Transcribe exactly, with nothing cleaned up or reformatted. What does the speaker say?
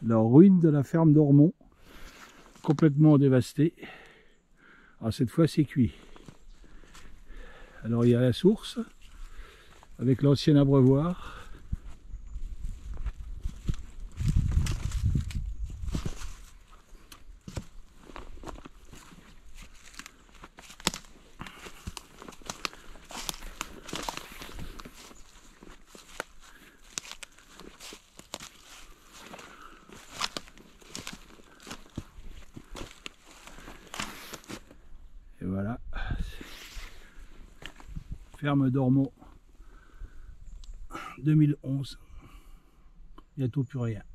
la ruine de la ferme d'Ormont, complètement dévastée. Alors cette fois c'est cuit. Alors il y a la source avec l'ancien abreuvoir. Et voilà, ferme d'Ormont deux mille onze, bientôt plus rien.